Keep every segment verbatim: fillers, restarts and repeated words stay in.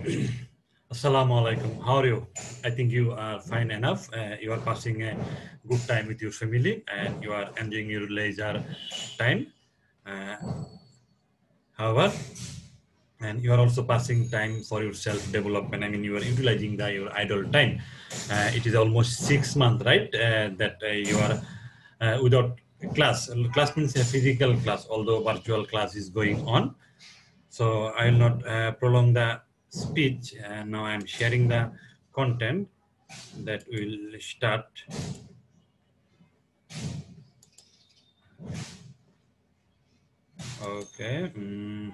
Assalamu alaikum. How are you? I think you are fine enough. Uh, you are passing a good time with your family and you are enjoying your leisure time. Uh, however, and you are also passing time for your self development. I mean, you are utilizing the your idle time. Uh, it is almost six months, right? Uh, that uh, you are uh, without class. Class means a physical class, although virtual class is going on. So I will not uh, prolong the speech. Uh, now I'm sharing the content that will start. Okay. Mm.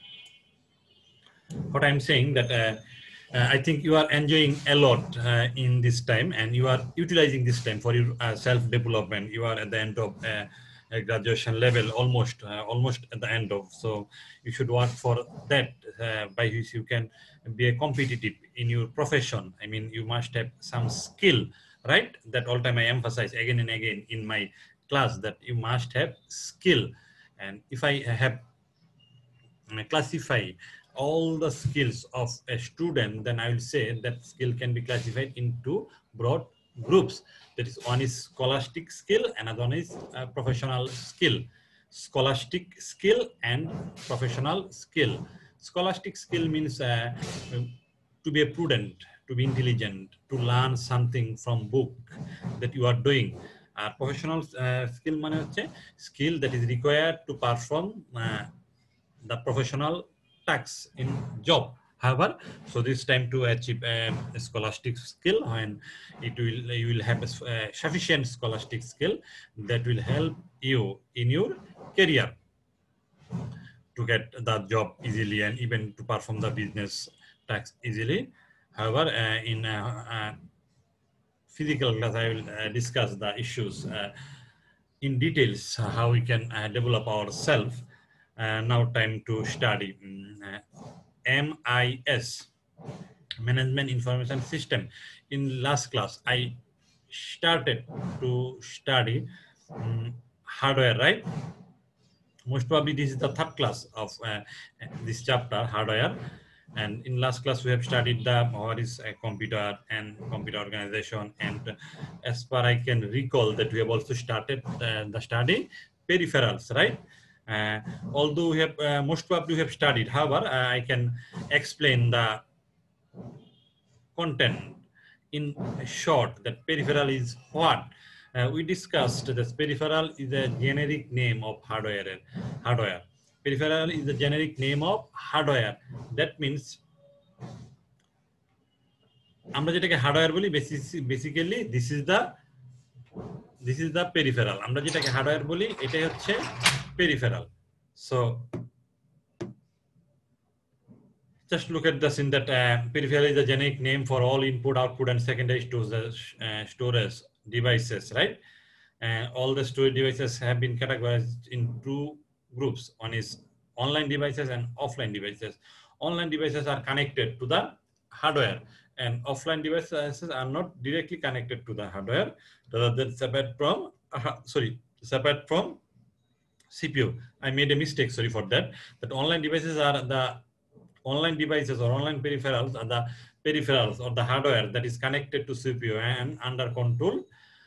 What I'm saying that uh, uh, I think you are enjoying a lot uh, in this time, and you are utilizing this time for your uh, self development. You are at the end of uh, a graduation level, almost uh, almost at the end of. So you should work for that, uh, by which you can be a competitive in your profession. I mean, you must have some skill, right? That all time I emphasize again and again in my class that you must have skill. And if I have uh, classify all the skills of a student, then I will say that skill can be classified into broad groups. That is, one is scholastic skill, another one is uh, professional skill. Scholastic skill and professional skill. Scholastic skill means uh, to be a prudent, to be intelligent, to learn something from book that you are doing. R professional uh, skill মানে হচ্ছে skill that is required to perform uh, the professional tasks in job. However, so this time to achieve um, a scholastic skill, and it will you will have a uh, sufficient scholastic skill that will help you in your career to get the job easily and even to perform the business tasks easily. However, uh, in uh, uh, physical class, I will uh, discuss the issues uh, in details, uh, how we can uh, develop ourselves. Uh, now time to study mm, uh, M I S, Management Information System. In last class, I started to study um, hardware, right? Most probably this is the third class of uh, this chapter, hardware. And in last class we have studied the what is a computer and computer organization, and uh, as far I can recall that we have also started uh, the study peripherals, right? Uh, although we have uh, most probably we have studied, however uh, I can explain the content in short. That peripheral is what uh, we discussed. This peripheral is a generic name of hardware. Hardware. Peripheral is the generic name of hardware. That means আমরা যেটাকে hardware বলি, basically this is the this is the peripheral. আমরা যেটাকে hardware বলি এটাই হচ্ছে peripheral. So just look at this in that uh, peripheral is a generic name for all input, output, and secondary storage, uh, storage devices, right? And all the storage devices have been categorized in two groups. One is online devices and offline devices. Online devices are connected to the hardware, and offline devices are not directly connected to the hardware. Rather than separate from, uh, sorry, separate from C P U. I made a mistake. Sorry for that. That online devices are the online devices or online peripherals are the peripherals or the hardware that is connected to C P U and under control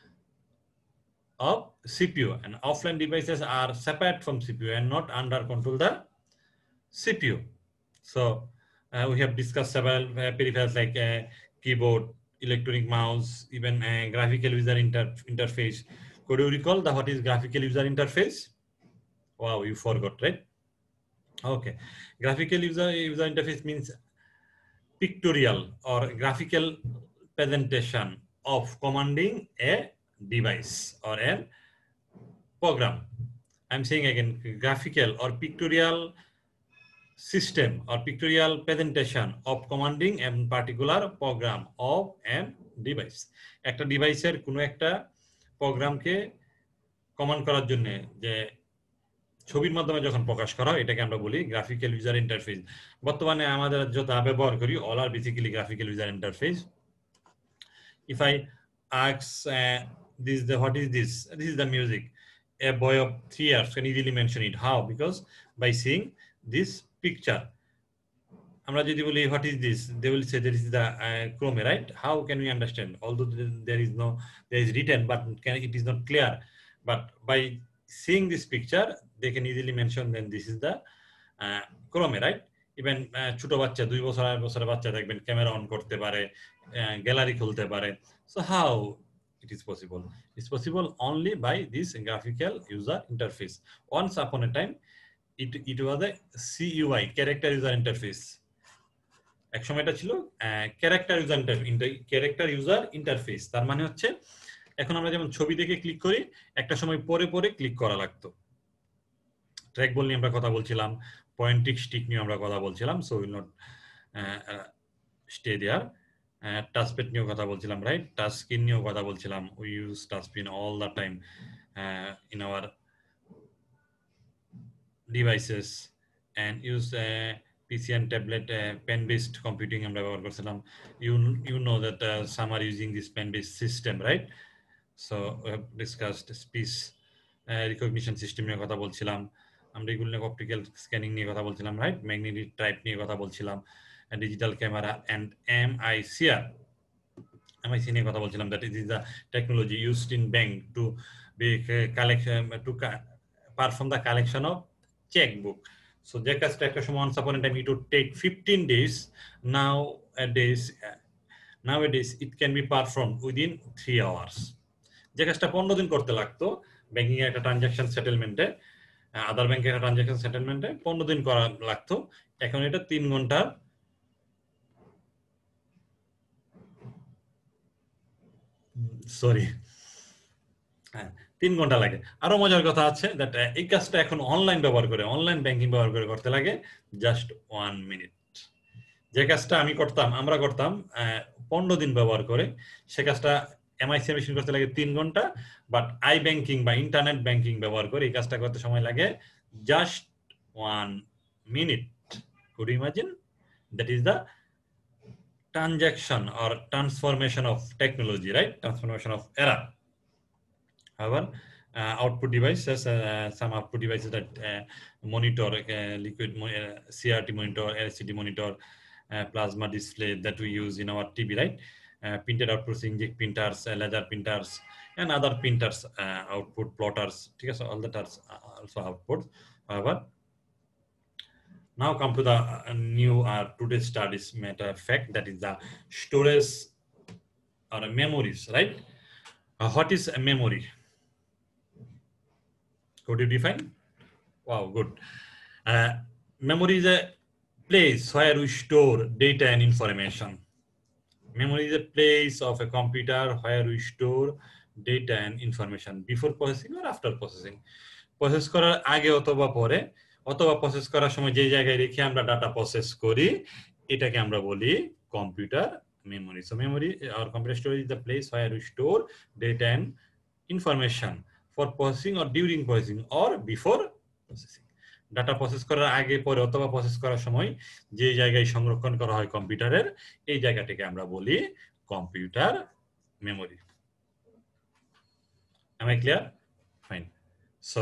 of C P U, and offline devices are separate from C P U and not under control the C P U. So uh, we have discussed several uh, peripherals like uh, keyboard, electronic mouse, even a graphical user inter interface. Could you recall the what is graphical user interface? Wow, you forgot, right? Okay, graphical user user interface means pictorial or graphical presentation of commanding a device or a program. I'm saying again, graphical or pictorial system or pictorial presentation of commanding a particular program of a device. একটা ডিভাইসের কোনো একটা প্রোগ্রামকে command করার জন্য যে ছবির মাধ্যমে যখন প্রকাশ করা হয় এটাকে আমরা বলি গ্রাফিক্যাল ইউজার ইন্টারফেস। বর্তমানে আমাদের যত ব্যবহার করি all are basically graphical user interface. If I ask uh, this the what is this? This is the music. A boy of three years can easily mention it. How? Because by seeing this picture. আমরা যদি বলি what is this, they will say this is the uh, Chrome, right? How can we understand? Although there is no, there is written, but can, it is not clear. But by seeing this picture, they can easily mention then this is the uh, Chrome, right? Even ছোট বাচ্চা দুই বছর আড়াই বছরের বাচ্চা দেখবেন camera on করতে পারে, গ্যালারি খুলতে পারে. So how it is possible? It's possible only by this graphical user interface. Once upon a time, it it was a C U I, character user interface. এক সময় এটা ছিল character user interface, character user interface. তার মানে হচ্ছে এখন আমরা যেমন ছবি দেখে ক্লিক করি, একটা সময় পরে পরে ক্লিক করা লাগতো। ট্র্যাক বল নিয়ে আমরা কথা বলছিলাম, পয়েন্টিং স্টিক নিয়ে আমরা কথা বলছিলাম, so will not stay there. Touchpad নিয়েও কথা বলছিলাম, রাইট? টাচ স্ক্রিন নিয়েও কথা বলছিলাম। We use touch screen all the time in our devices and use uh, P C and tablet uh, pen-based computing আমরা ব্যবহার করছিলাম। You you know that uh, some are using this pen-based system, right? So we have discussed speech uh, recognition system নিয়ে কথা বলছিলাম, আমরা এগুলো নিয়ে optical scanning নিয়ে কথা বলছিলাম, রাইট? ম্যাগনেটিক টাইপ নিয়ে কথা বলছিলাম, digital camera and M I C R, M I C নিয়ে কথা বলছিলাম, that it is the technology used in bank to be collection to perform the collection of checkbook. So যে কাজটা একটা সময় once upon a time it would take fifteen days, nowadays nowadays it can be performed within three hours. যে কাজটা পনেরো দিন করতে লাগতো ব্যাংকিং এর একটা ট্রানজাকশন সেটেলমেন্টে, আদার ব্যাংকের একটা ট্রানজাকশন সেটেলমেন্টে পনেরো দিন করা লাগতো, এখন এটা তিন ঘন্টা সরি হ্যাঁ তিন ঘন্টা লাগে। আরো মজার কথা আছে দ্যাট এই কাজটা এখন অনলাইন ব্যবহার করে, অনলাইন ব্যাংকিং ব্যবহার করে করতে লাগে জাস্ট ওয়ান মিনিট। যে কাজটা আমি করতাম, আমরা করতাম পনেরো দিন ব্যবহার করে, সে কাজটা এমআইসি মেশিন করতে লাগে তিন ঘন্টা, বাট আই ব্যাংকিং বা ইন্টারনেট ব্যাংকিং ব্যবহার করে এই কাজটা করতে সময় লাগে just one minute. Could you imagine? That is the transaction or transformation of technology, right? Transformation of era. However, uh, output devices, uh, some output devices that uh, monitor uh, liquid uh, C R T monitor, L C D monitor, uh, plasma display that we use in our T V, right? Uh, printed outputs, inkjet printers, uh, laser printers, and other printers, uh, output plotters. So all that are also outputs. However, now come to the uh, new uh, today's studies matter of fact, that is the storage or memories, right? Uh, what is a memory? Could you define? Wow, good. Uh, memory is a place where we store data and information. Memory is a place of a computer where we store data and information before processing or after processing. Process করার আগে অথবা পরে অথবা process করার সময় যে জায়গায় রেখে আমরা ডাটা প্রসেস করি এটাকে আমরা বলি computer memory. So memory or computer storage is the place where we store data and information for processing or during processing or before processing. Data process করার আগে পরে অথবা প্রসেস করার সময় যে জায়গায় সংরক্ষণ করা হয় কম্পিউটারের এই জায়গাটাকে আমরা বলি computer memory. Am I clear? Fine. So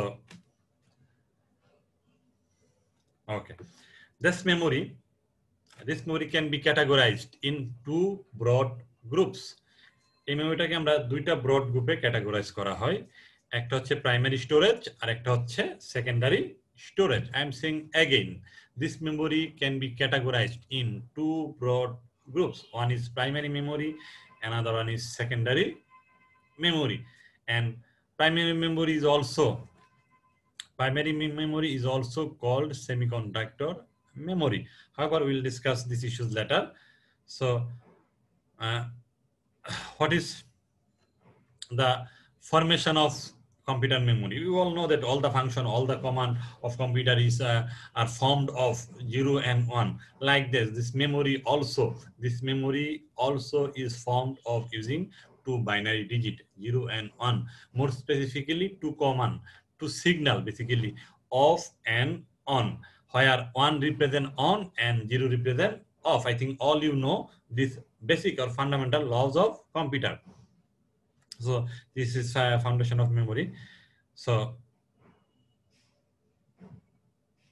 okay, this memory this memory can be categorized in two broad groups. এই মেমোরিটাকে আমরা দুইটা ব্রড গ্রুপে ক্যাটাগরাইজ করা হয়, একটা হচ্ছে প্রাইমারি স্টোরেজ আর একটা হচ্ছে secondary storage. I am saying again, this memory can be categorized in two broad groups. One is primary memory, another one is secondary memory. And primary memory is also primary memory is also called semiconductor memory. However, we'll discuss these issues later. So uh, what is the formation of computer memory? We all know that all the function, all the command of computer is uh, are formed of zero and one. Like this, this memory also, this memory also is formed of using two binary digit, zero and one. More specifically, two command, two signal basically off and on, where one represent on and zero represent off. I think all you know this basic or fundamental laws of computer. So this is a foundation of memory. So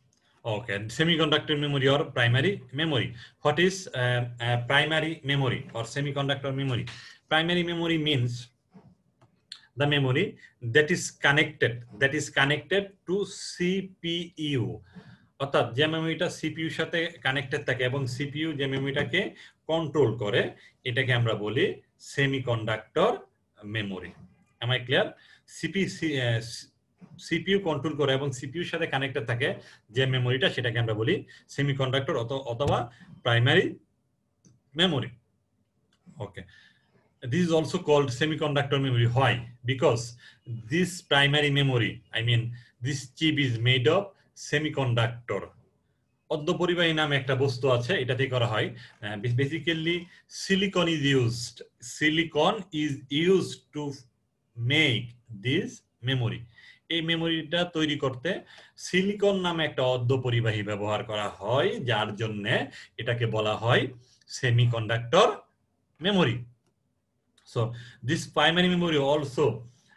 Okay, semiconductor memory or primary memory. What is uh, uh, primary memory or semiconductor memory? Primary memory means the memory that is connected that is connected to C P U. অর্থাৎ যে মেমোরিটা CPU সাথে connected থাকে এবং CPU যে মেমোরিটাকে control করে এটাকে আমরা বলি semiconductor memory. Am I clear? CP CPU control করে এবং সিপিইউর সাথে কানেক্টেড থাকে যে মেমোরিটা সেটাকে আমরা বলি সেমিকন্ডাক্টর অথবা primary memory. Okay, this is also called semiconductor memory. Why? Because this primary memory, I mean this chip is made of semiconductor. অর্ধপরিবাহী নামে একটা বস্তু আছে, এটাতে করা হয় basically silicon is used silicon is used to make this memory. এই মেমোরিটা তৈরি করতে সিলিকন নামে একটা অর্ধপরিবাহী ব্যবহার করা হয়, যার জন্য এটাকে বলা হয় semiconductor memory. So this primary memory also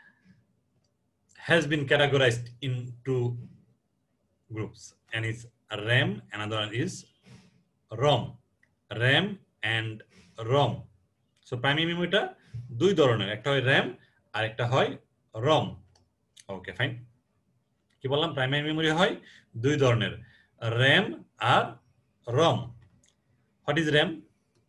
has been categorized into groups, and it's RAM, another one is ROM. RAM and ROM. So primary memory টা দুই ধরনের, একটা হয় RAM আর একটা হয় ROM. Okay, fine. কি বললাম? প্রাইমারি মেমোরি হয় দুই ধরনের, RAM R ROM. What is RAM?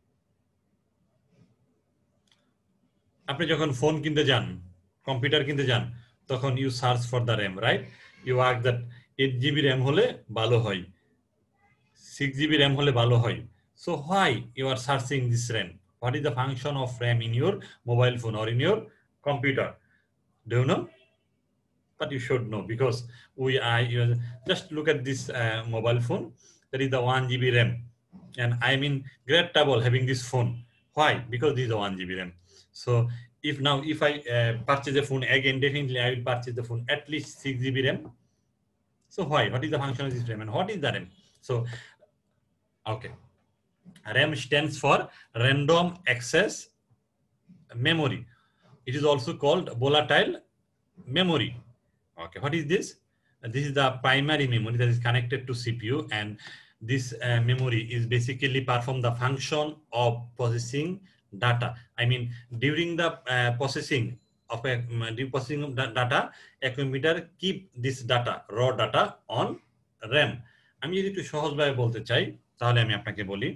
আপনি যখন ফোন কিনতে যান, কম্পিউটার কিনতে যান, তখন you search for the RAM, right? You ask that eight GB RAM হলে ভালো হয়, সিক্স জিবি র্যাম হলে ভালো হয়। So why you are searching this RAM? What is the function of RAM in your mobile phone or in your computer? Do you know? But you should know, because we are just look at this uh, mobile phone. That is the one G B RAM, and I'm in great trouble having this phone. Why? Because this is the one G B RAM. So if now if I uh, purchase a phone again, definitely I will purchase the phone at least six G B RAM. So why? What is the function of this RAM and what is the RAM? So okay, RAM stands for random access memory. It is also called volatile memory. Okay, what is this? This is the primary memory that is connected to C P U, and this uh, memory is basically perform the function of processing data. I mean, during the uh, processing of a during processing of data, a computer keep this data, raw data on RAM. আমি যদি একটু সহজভাবে বলতে চাই তাহলে আমি আপনাকে বলি,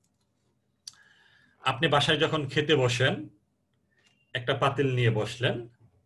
আপনি বাসায় যখন খেতে বসেন, একটা পাতিল নিয়ে বসলেন,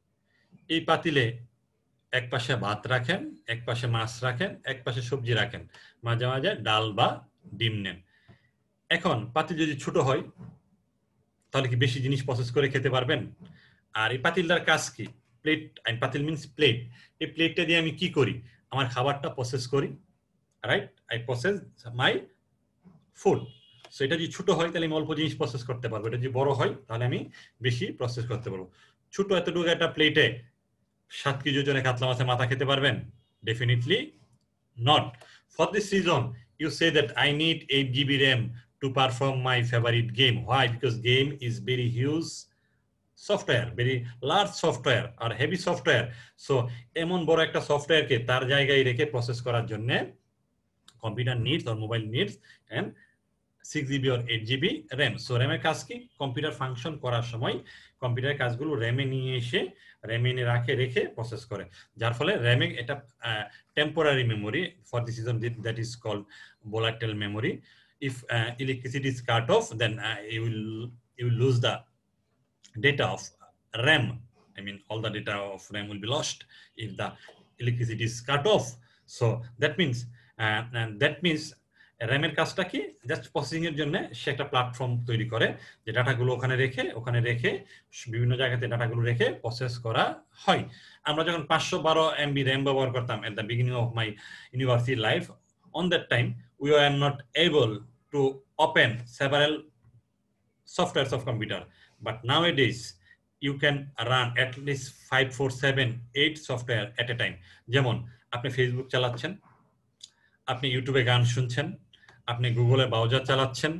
এই পাতিলে এক পাশে ভাত রাখেন, এক পাশে মাছ রাখেন, এক পাশে সবজি রাখেন, মাঝে মাঝে ডাল বা ডিম নেন। এখন পাতিল যদি ছোট হয় তাহলে কি বেশি জিনিস প্রসেস করে খেতে পারবেন? আর এই পাতিলটার কাজ কি? প্লেট, আই পাতিল মিন্স প্লেট। এই প্লেটটা দিয়ে আমি কি করি? আমার খাবারটা প্রসেস করি, right? I process my food. So এটা যদি ছোট হয় তাহলে আমি অল্প জিনিস প্রসেস করতে পারবো, এটা যদি বড় হয় তাহলে আমি বেশি প্রসেস করতে পারবো। ছোট এতটুকু একটা প্লেটে সাত কেজি ওজনের কাতলা মাছের মাথা খেতে পারবেন? Definitely not. For this reason, you say that I need eight G B RAM to perform my favorite game. Why? Because game is very huge software, very large software or heavy software. So এমন বড় একটা সফটওয়্যারকে তার জায়গায় রেখে process করার জন্য computer needs or mobile needs and six GB or eight GB RAM. So RAM এর কাজ কি? কম্পিউটার ফাংশন করার সময় কম্পিউটারের কাজগুলো র্যামে নিয়ে এসে র্যামে রাখে রেখে প্রসেস করে, যার ফলে র্যামে এটা temporary memory. For this reason that is called volatile memory. If uh, electricity is cut off, then uh, you will you will lose the data of RAM. I mean, all the data of RAM will be lost if the electricity is cut off. So that means uh, and that means র্যামের কাজটা কি? Just processing এর জন্য সে একটা platform তৈরি করে, যে ডাটাগুলো ওখানে রেখে ওখানে রেখে বিভিন্ন জায়গাতে ডাটাগুলো রেখে প্রসেস করা হয়। আমরা যখন পাঁচশো বারো এমবি র্যাম ব্যবহার করতাম at the beginning of my university life, on that time we are not able to open several softwares of computer, but nowadays you can run at least five, four, seven, eight software at a time. যেমন আপনি Facebook চালাচ্ছেন, আপনি ইউটিউবে গান শুনছেন, আপনি গুগলে browser চালাচ্ছেন,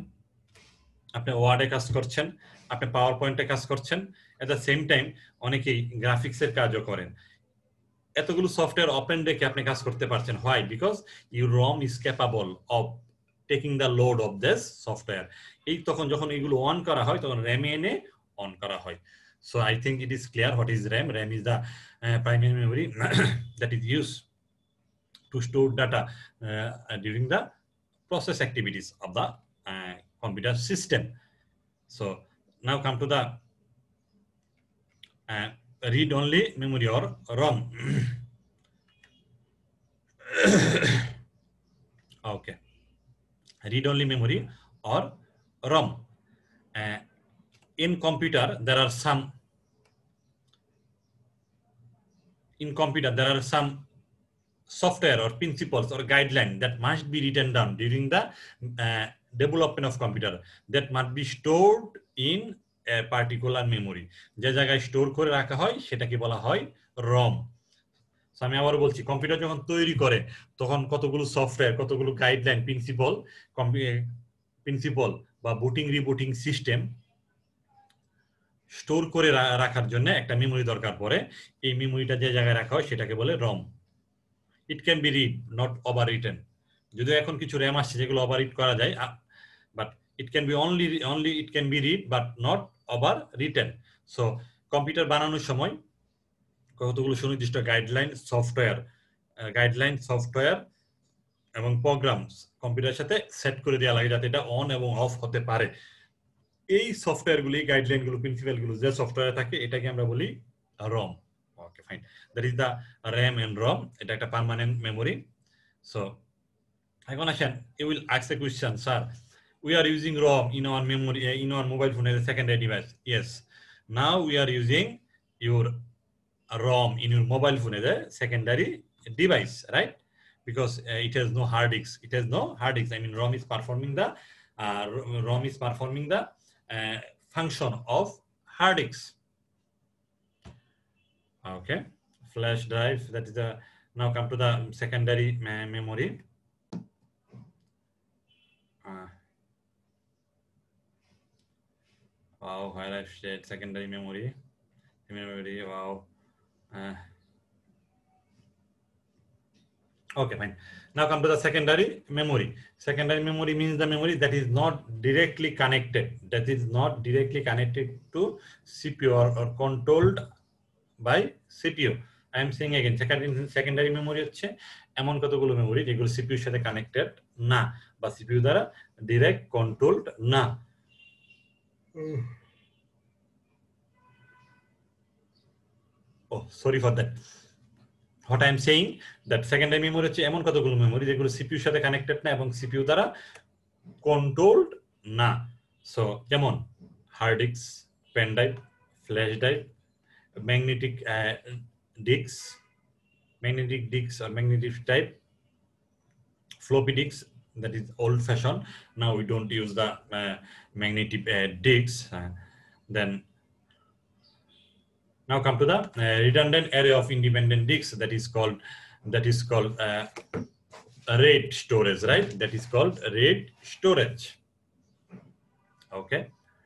আপনি ওয়ার্ডে কাজ করছেন, আপনি পাওয়ার পয়েন্টে কাজ করছেন, এট দ্য সেম টাইম অনেকেই গ্রাফিক্সের কাজও করেন। এতগুলো সফটওয়্যার ওপেন রেখে আপনি কাজ করতে পারছেন। Why? Because your ROM is capable of taking the load of this software. এই তখন যখন এগুলো অন করা হয় তখন র্যামে এনে অন করা হয়। So I think it is clear what is RAM. RAM is the uh, primary memory that is used to store data uh, during the process activities of the uh, computer system. So now come to the uh, read-only memory or ROM. Okay, read-only memory or ROM. Uh, in computer, there are some. In computer, there are some software or principles or guidelines that must be written down during the uh, development of computer that must be stored in a particular memory. যে জায়গায় store করে রাখা হয় সেটাকে বলা হয় রম। আমি আবার বলছি, কম্পিউটার যখন তৈরি করে তখন কতগুলো সফটওয়্যার, কতগুলো গাইডলাইন, প্রিন্সিপল প্রিন্সিপল বা বুটিং রিবুটিং সিস্টেম স্টোর করে রাখার জন্য একটা মেমোরি দরকার পড়ে। এই মেমোরিটা যে জায়গায় রাখা হয় সেটাকে বলে রম। It can be read, not overwritten. যদিও এখন কিছু র্যাম আসছে যেগুলো ওভাররিড করা যায়, but it can be only only it can be read but not overwritten. So computer বানানোর সময় কতগুলো সুনির্দিষ্ট গাইডলাইন, সফটওয়্যার গাইডলাইন সফটওয়্যার এবং প্রোগ্রামস কম্পিউটারের সাথে সেট করে দেওয়া লাগে যাতে এটা অন এবং অফ হতে পারে। এই সফটওয়্যারগুলি, গাইডলাইনগুলো, প্রিন্সিপালগুলো যে সফটওয়্যারে থাকে এটাকে আমরা বলি রম। Okay, fine. That is the RAM and ROM. It's a permanent memory. So, এখন আসেন, you will ask the question, sir, we are using ROM in our memory, in our mobile phone as a secondary device. Yes. Now we are using your ROM in your mobile phone as a secondary device, right? Because uh, it has no hard disk. It has no hard disk. I mean, ROM is performing the uh, ROM is performing the uh, function of hard disk. Okay, flash drive, that is the, now come to the secondary me memory. Uh, wow, where I've shared secondary memory, memory, wow. Uh, okay, fine. Now come to the secondary memory. Secondary memory means the memory that is not directly connected, that is not directly connected to C P U or, or controlled by C P U. I am saying again, secondary memory হচ্ছে এমন কতগুলো memory যেগুলো সিপিইউর সাথে connected না বা CPU দ্বারা direct controlled না। Oh, sorry for that. What I am saying, that secondary memory হচ্ছে এমন কতগুলো মেমোরি যেগুলো সিপিইউর সাথে কানেক্টেড না এবং সিপিইউ দ্বারা কন্ট্রোলড না। সো যেমন hard disk, pen drive, flash drive, magnetic uh, disks, magnetic disks or magnetic type, floppy disks, that is old fashioned. Now we don't use the uh, magnetic uh, disks. Uh, then now come to the uh, redundant array of independent disks, that is called that is called uh, RAID storage, right? That is called RAID storage. Okay.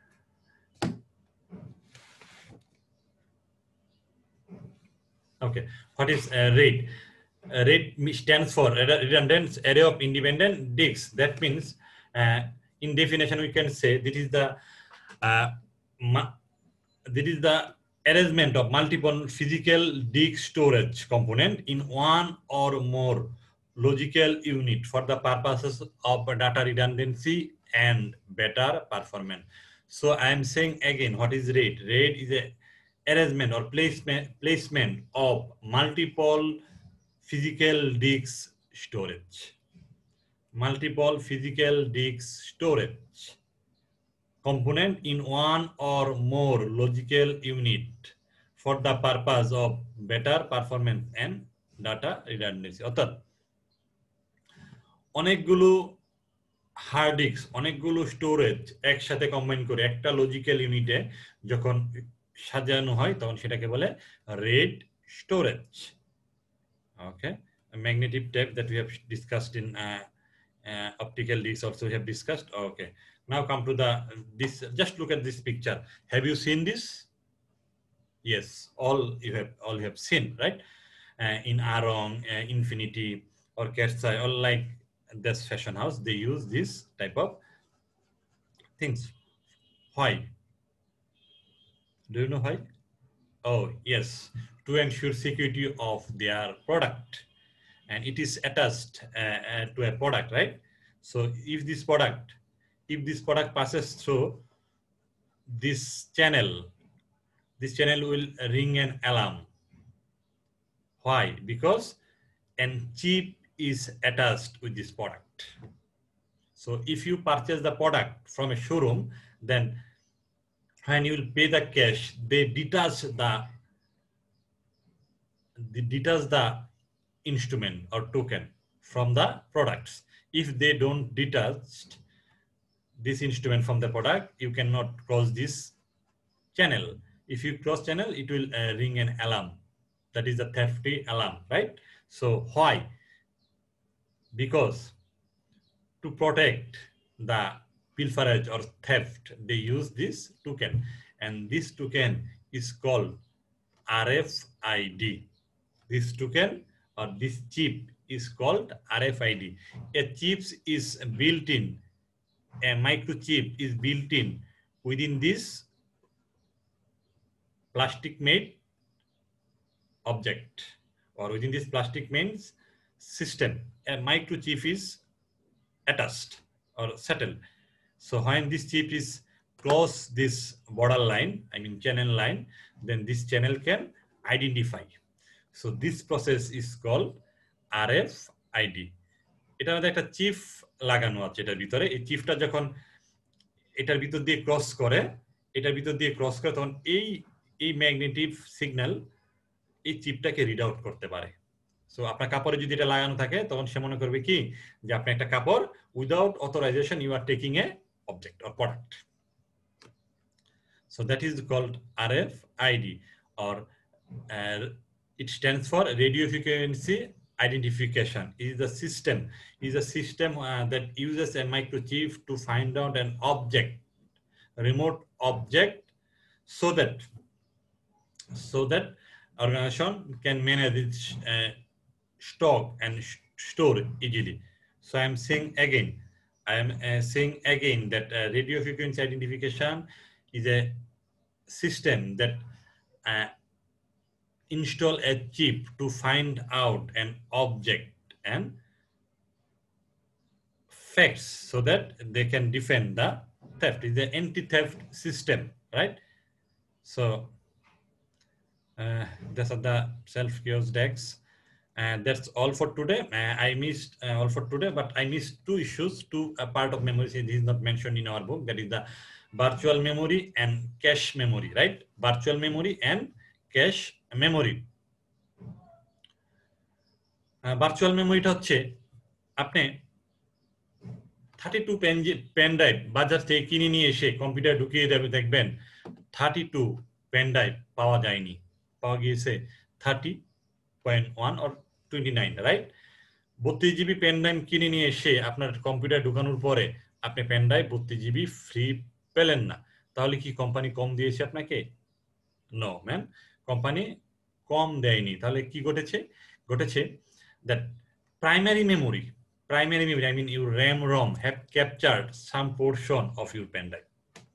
Okay, what is uh, RAID? Uh, RAID stands for redundant array of independent disks. That means, uh, in definition, we can say this is the uh, this is the arrangement of multiple physical disk storage component in one or more logical unit for the purposes of data redundancy and better performance. So I am saying again, what is RAID? RAID is a arrangement or placement placement of multiple physical disk storage. Multiple physical disk storage component in one or more logical unit for the purpose of better performance and data redundancy. অর্থাৎ অনেকগুলো hard disk, অনেকগুলো storage একসাথে combine করে একটা logical ইউনিটে যখন সাজানো হয় তখন সেটাকে বলে RAID storage. Okay, a magnetic tape that we have discussed in uh, uh, optical discs also we have discussed. Okay, now come to the this, just look at this picture. Have you seen this? Yes, all you have all you have seen, right? uh, in Arong, uh, Infinity, or Kersai, or like this fashion house, they use this type of things. Why? Do you know why? Oh, yes, to ensure security of their product. And it is attached uh, uh, to a product, right? So if this product, if this product passes through this channel, this channel will ring an alarm. Why? Because a chip is attached with this product. So if you purchase the product from a showroom, then when you will pay the cash, they detach the, they detach the instrument or token from the products. If they don't detach this instrument from the product, you cannot cross this channel. If you cross channel, it will uh, ring an alarm. That is the theft alarm, right? So why? Because to protect the pilferage or theft, they use this token, and this token is called R F I D. This token or this chip is called R F I D. A chip is built in, a microchip is built in within this plastic made object, or within this plastic made system. A microchip is attached or settled. So when this chip is cross this border line, I mean channel line, then this channel can identify. So this process is called R F I D. এটার মধ্যে একটা chip লাগানো আছে এটার ভিতরে। এই চিপটা যখন এটার ভিতর দিয়ে ক্রস করে, এটার ভিতর দিয়ে ক্রস করে, তখন এই এই ম্যাগনেটিক সিগন্যাল এই চিপটাকে রিড আউট করতে পারে। সো আপনার কাপড়ে যদি এটা লাগানো থাকে, তখন সে মনে করবে কি যে আপনি একটা কাপড় without authorization you are taking a object or product. So that is called R F I D, or uh, it stands for radio frequency identification. It is a system, it is a system uh, that uses a microchip to find out an object, a remote object, so that so that organization can manage its uh, stock and store easily. So I am saying again, I am uh, saying again that uh, radio frequency identification is a system that uh, install a chip to find out an object and facts, so that they can defend the theft. It's the anti-theft system, right? So uh, these are the self-cures decks. And that's all for today. Uh, I missed uh, all for today, but I missed two issues, two uh, part of memory. This is not mentioned in our book. That is the virtual memory and cache memory, right? Virtual memory and cache memory. Uh, virtual memory টা হচ্ছে আপনি thirty two pen pen drive বাজার থেকে কিনে নিয়ে এসে computer ঢুকিয়ে দেবে, দেখবেন থার্টি টু পেন ড্রাইভ পাওয়া যায়নি, পাওয়া গিয়েছে thirty point one or twenty nine, right? বত্রিশ জিবি পেন ড্রাইভ কিনে নিয়ে এসে আপনার কম্পিউটার ঢুকানোর পরে আপনি পেন ড্রাইভ বত্রিশ জিবি ফ্রি পেলেন না, তাহলে কি কোম্পানি কম দিয়েছে আপনাকে? নো ম্যান, কোম্পানি কম দেয়নি। তাহলে কি ঘটেছে? ঘটেছে that primary memory, primary memory, I mean your RAM ROM have captured some portion of your pen drive.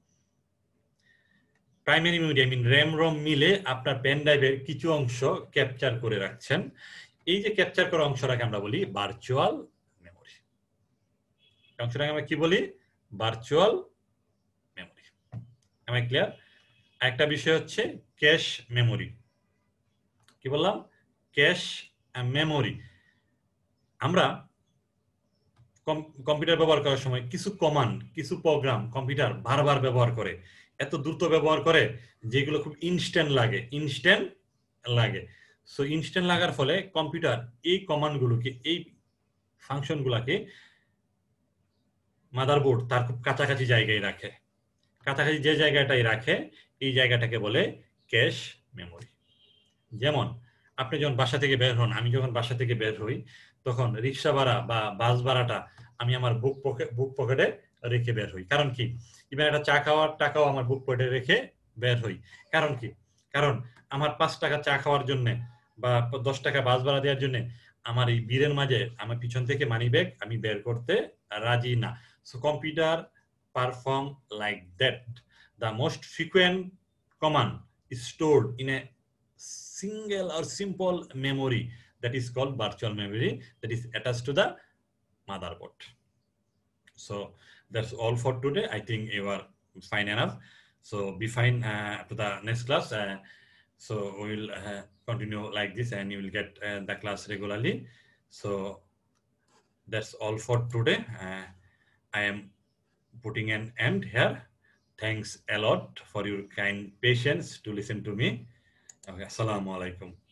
Primary memory, I mean RAM ROM মিলে আপনার পেন ড্রাইভের কিছু অংশ ক্যাপচার করে রাখছেন। এই যে ক্যাপচার করা অংশটাকে আমরা বলি ভার্চুয়াল মেমোরি। অংশটাকে আমরা কি বলি? Virtual memory. Am I clear? একটা বিষয় হচ্ছে ক্যাশ মেমোরি। কি বললাম? Cache memory. আমরা কম্পিউটার ব্যবহার করার সময় কিছু কমান্ড, কিছু প্রোগ্রাম কম্পিউটার বারবার ব্যবহার করে, এত দ্রুত ব্যবহার করে যেগুলো খুব ইনস্ট্যান্ট লাগে, ইনস্ট্যান্ট লাগে। সো ইনস্ট্যান্ট লাগার ফলে কম্পিউটার এই কমান্ডগুলোকে, এই ফাংশনগুলোকে মাদারবোর্ড তার খুব কাছাকাছি জায়গায় রাখে। কাছাকাছি যে জায়গাটাই রাখে, এই জায়গাটাকে বলে ক্যাশ মেমোরি। যেমন আপনি যখন বাসা থেকে বের হন, আমি যখন বাসা থেকে বের হই, তখন রিক্সা ভাড়া বা বাস ভাড়াটা আমি আমার বুক পকেট বুক পকেটে রেখে বের হই। কারণ কি? ইভেন একটা চা খাওয়ার টাকাও আমার বুক পকেটে রেখে বের হই। কারণ কি? কারণ আমার পাঁচ টাকা চা খাওয়ার জন্য বা দশ টাকা বাস ভাড়া দেওয়ার জন্য আমার এই ভিড়ের মাঝে আমার পিছন থেকে মানি ব্যাগ আমি বের করতে রাজি না। So computer perform like that. The most frequent command is stored in a single or simple memory that is called virtual memory that is attached to the motherboard. So that's all for today. I think you are fine enough. So be fine uh, to the next class. Uh, so we will uh, continue like this and you will get uh, the class regularly. So that's all for today. Uh, I am putting an end here. Thanks a lot for your kind patience to listen to me. Okay, assalamu alaikum.